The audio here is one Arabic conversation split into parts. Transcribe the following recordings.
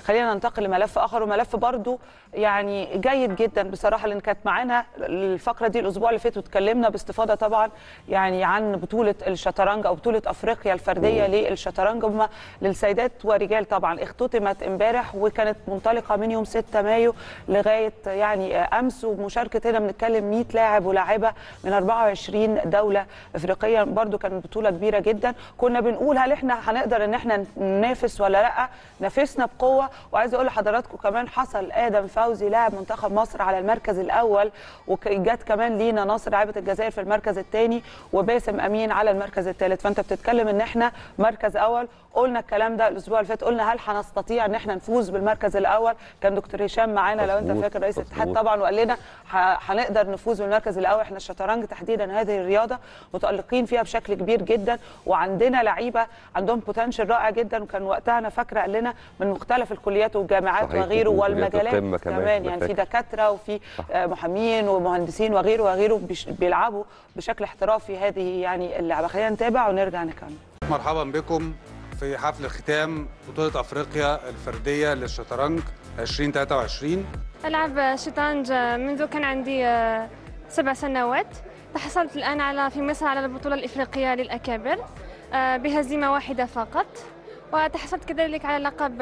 خلينا ننتقل لملف اخر، وملف برضو يعني جيد جدا بصراحه، لان كانت معانا الفقره دي الاسبوع اللي فات واتكلمنا باستفاضه طبعا يعني عن بطوله الشطرنج او بطوله افريقيا الفرديه للشطرنج هم للسيدات ورجال. طبعا اختتمت امبارح وكانت منطلقه من يوم 6 مايو لغايه يعني امس، ومشاركه هنا بنتكلم 100 لاعب ولاعبه من 24 دوله افريقيه. برضو كانت بطوله كبيره جدا. كنا بنقول هل احنا هنقدر ان احنا ننافس ولا لا؟ نافسنا بقوه. وعايز اقول لحضراتكم كمان حصل ادم فوزي لاعب منتخب مصر على المركز الاول، وجت كمان لينا ناصر لاعبه الجزائر في المركز الثاني، وباسم امين على المركز الثالث. فانت بتتكلم ان احنا مركز اول. قلنا الكلام ده الاسبوع اللي فات، قلنا هل هنستطيع ان احنا نفوز بالمركز الاول؟ كان دكتور هشام معانا لو انت فاكر رئيس الاتحاد طبعا، وقال لنا هنقدر نفوز بالمركز الاول. احنا الشطرنج تحديدا هذه الرياضه متالقين فيها بشكل كبير جدا، وعندنا لعيبه عندهم بوتنشال رائع جدا. وكان وقتها انا فاكره قال لنا من مختلف الكليات والجامعات وغيره والمجالات كمان، يعني في دكاتره وفي محامين ومهندسين وغيره وغيره بيلعبوا بشكل احترافي هذه يعني اللعبه. خلينا نتابع ونرجع نكمل. مرحبا بكم في حفل ختام بطولة أفريقيا الفردية للشطرنج 2023. ألعب شطرنج منذ كان عندي 7 سنوات. تحصلت الآن في مصر على البطولة الإفريقية للأكابر بهزيمة واحدة فقط، وتحصلت كذلك على لقب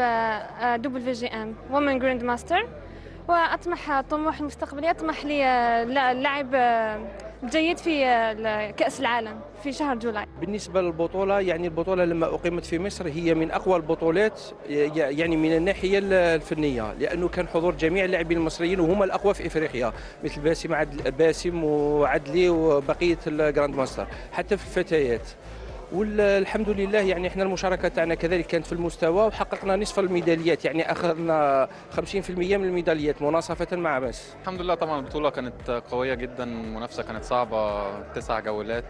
WGM Women Grand Master. وأطمح طموح المستقبلي، أطمح للعب جيد في كأس العالم في شهر جولاي. بالنسبة للبطولة، يعني البطولة لما أقيمت في مصر هي من أقوى البطولات يعني من الناحية الفنية، لأنه كان حضور جميع اللاعبين المصريين وهم الأقوى في إفريقيا، مثل باسم وعدلي وبقية الجراند ماستر حتى في الفتيات. والحمد لله يعني احنا المشاركه تاعنا كذلك كانت في المستوى، وحققنا نصف الميداليات، يعني اخذنا 50% من الميداليات مناصفه مع مصر. الحمد لله. طبعا البطوله كانت قويه جدا، المنافسه كانت صعبه، 9 جولات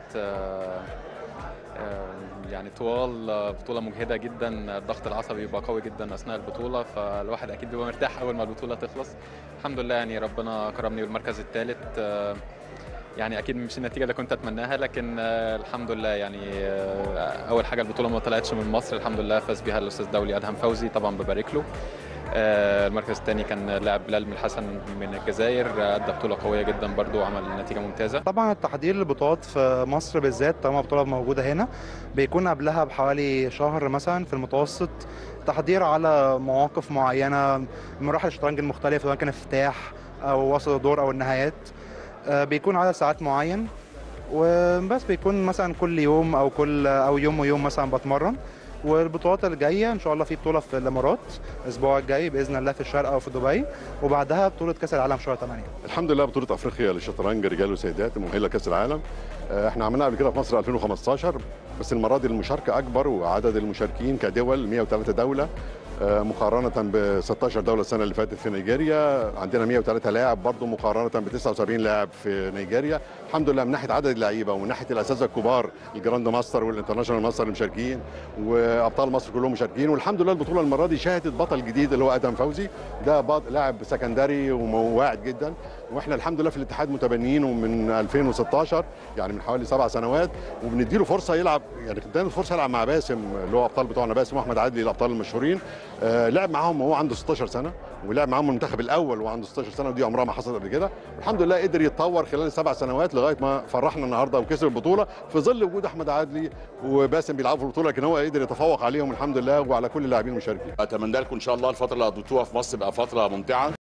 يعني طوال، بطوله مجهده جدا، الضغط العصبي بيبقى قوي جدا اثناء البطوله، فالواحد اكيد بيبقى مرتاح اول ما البطوله تخلص. الحمد لله يعني ربنا كرمني بالمركز الثالث، يعني اكيد مش النتيجه اللي كنت اتمناها، لكن الحمد لله يعني اول حاجه البطوله ما طلعتش من مصر، الحمد لله فاز بها الاستاذ دولي ادهم فوزي، طبعا ببارك له. المركز الثاني كان لاعب بلال من الحسن من الجزائر، ادى بطوله قويه جدا برضو وعمل نتيجه ممتازه. طبعا التحضير للبطولات في مصر بالذات طالما بطوله موجوده هنا بيكون قبلها بحوالي شهر مثلا في المتوسط تحضير على مواقف معينه، مراحل الشطرنج المختلفه سواء كان افتتاح او وسط الدور او النهايات. بيكون عدد ساعات معين، وبس بيكون مثلا كل يوم او يوم ويوم مثلا بتمرن. والبطولات الجايه ان شاء الله في بطوله في الامارات الاسبوع الجاي باذن الله في الشارقه او في دبي، وبعدها بطوله كاس العالم شهر 8. الحمد لله بطوله افريقيا للشطرنج رجال وسيدات المؤهله لكاس العالم. احنا عملناها قبل كده في مصر 2015، بس المره دي المشاركه اكبر، وعدد المشاركين كدول 103 دوله مقارنه ب 16 دوله السنه اللي فاتت في نيجيريا. عندنا 103 لاعب برضه مقارنه ب 79 لاعب في نيجيريا. الحمد لله من ناحيه عدد اللعيبه ومن ناحيه الاساتذه الكبار الجراند ماستر والانترناشونال ماستر المشاركين وابطال مصر كلهم مشاركين. والحمد لله البطوله المره دي شهدت بطل جديد اللي هو ادهم فوزي، ده لاعب سكندري وواعد جدا، واحنا الحمد لله في الاتحاد متبنيينه من 2016 يعني من حوالي 7 سنوات، وبنديله فرصه يلعب، يعني ادانا فرصه يلعب مع باسم اللي هو ابطال بتوعنا، باسم واحمد عدلي الابطال المشهورين. لعب معاهم وهو عنده 16 سنه، ولعب معاهم المنتخب الاول وعنده 16 سنه، ودي عمرها ما حصلت قبل كده. الحمد لله قدر يتطور خلال ال7 سنوات لغايه ما فرحنا النهارده وكسب البطوله في ظل وجود احمد عدلي وباسم بيلعبوا في البطوله، لكن هو قدر يتفوق عليهم الحمد لله وعلى كل اللاعبين المشاركين. اتمنى لكم ان شاء الله الفتره اللي قضيتوها في مصر تبقى فتره ممتعه.